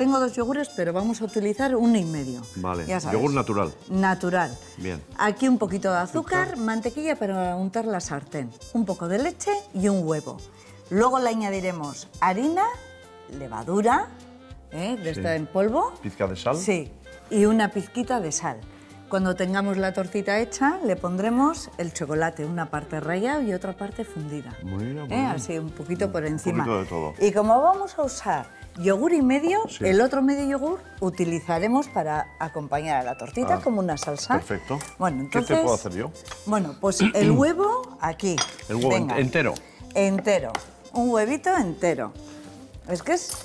tengo 2 yogures, pero vamos a utilizar 1,5. Vale, Ya sabes. yogur natural. Natural. Bien. Aquí un poquito de azúcar, mantequilla para untar la sartén, un poco de leche y un huevo. Luego le añadiremos harina, levadura, de esta en polvo. ¿Pizca de sal? Sí, y una pizquita de sal. Cuando tengamos la tortita hecha, le pondremos el chocolate, una parte rallado y otra parte fundida. Muy bien, muy bien. Así, un poquito por encima. Un poquito de todo. Y como vamos a usar yogur y medio, Sí. el otro medio yogur utilizaremos para acompañar a la tortita como una salsa. Perfecto. Bueno, entonces, ¿Qué te puedo hacer yo? Bueno, pues el huevo aquí. El huevo Venga. entero. Entero. Un huevito entero. Es que es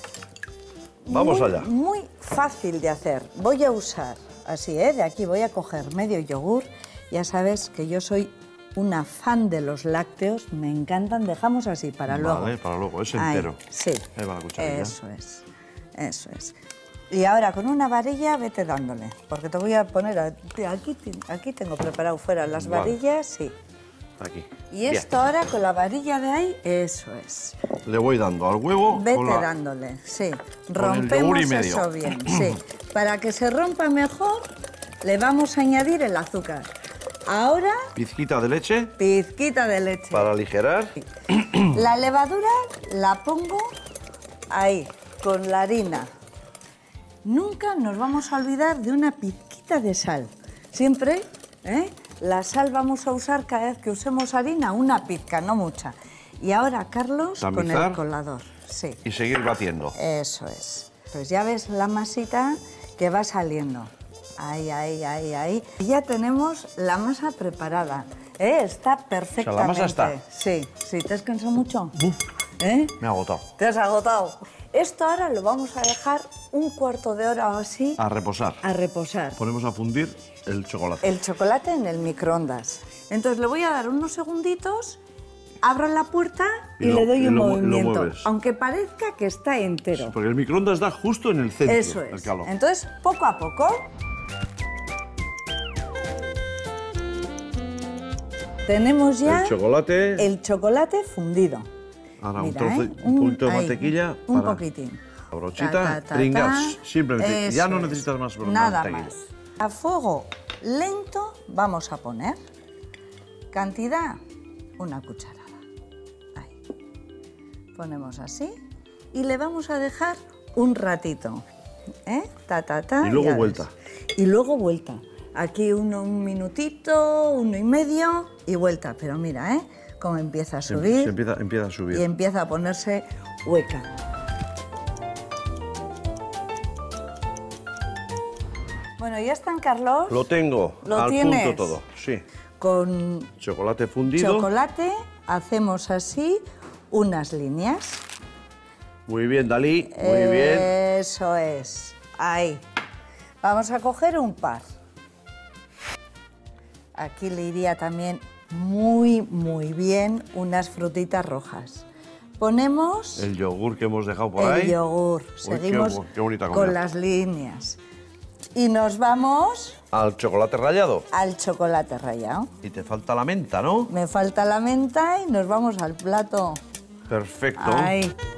Vamos allá. muy fácil de hacer. Voy a usar, así, de aquí voy a coger medio yogur. Ya sabes que yo soy una fan de los lácteos, me encantan. Dejamos así para luego. Vale, para luego, es Ahí, entero. sí. Ahí va la cucharilla. Eso es, eso es. Y ahora con una varilla vete dándole, porque te voy a poner, aquí tengo preparado fuera las Vale. varillas, sí. Aquí. Y esto ahora con la varilla de ahí, eso es. Le voy dando al huevo Vete con la... dándole, sí. el Rompemos yogur y medio. eso bien, sí. Para que se rompa mejor, le vamos a añadir el azúcar. Ahora, Pizquita de leche pizquita de leche. para aligerar. La levadura la pongo ahí, con la harina. Nunca nos vamos a olvidar de una pizquita de sal. Siempre, la sal vamos a usar cada vez que usemos harina, una pizca, no mucha. Y ahora, Carlos, con Tamizar. el colador. Sí, Y seguir batiendo. eso es. Pues ya ves la masita que va saliendo. Ahí, ahí, ahí, ahí. Y ya tenemos la masa preparada. Está perfectamente. masa está. Sí, sí. ¿Te has cansado mucho? Uf, ¿Eh? me ha agotado. Te has agotado. Esto ahora lo vamos a dejar un cuarto de hora o así A reposar. a reposar. Ponemos a fundir el chocolate. El chocolate en el microondas. Entonces le voy a dar unos segunditos, abro la puerta y le doy un lo movimiento. mueves. Aunque parezca que está entero. Porque el microondas da justo en el centro. Eso El es. calor. Entonces, poco a poco. Tenemos ya El chocolate. fundido. Ahora Mira, un poquito de ahí, mantequilla. un para poquitín. La brochita, pringas. Simplemente. Ya Eso no es. necesitas más Nada mantequilla. más. A fuego lento vamos a poner cantidad, una cucharada. Ahí. Ponemos así y le vamos a dejar un ratito. Y luego ya vuelta. ves. Y luego vuelta. Aquí un minutito, 1,5 y vuelta. Pero mira, cómo empieza a subir. Se empieza a subir. Y empieza a ponerse hueca. Bueno, ya están, Carlos. Lo tengo. ¿Lo al tienes? punto todo. Sí. Con Chocolate fundido. chocolate hacemos así unas líneas. Muy bien, Dalí. Muy bien. Eso es. Ahí. Vamos a coger un par. Aquí le iría también muy, muy bien unas frutitas rojas. Ponemos El yogur que hemos dejado por el ahí. yogur. Uy, Seguimos qué bonita con comida. las líneas. Y nos vamos Al chocolate rallado. al chocolate rallado. Y te falta la menta, ¿no? Me falta la menta y nos vamos al plato. Perfecto. Ahí.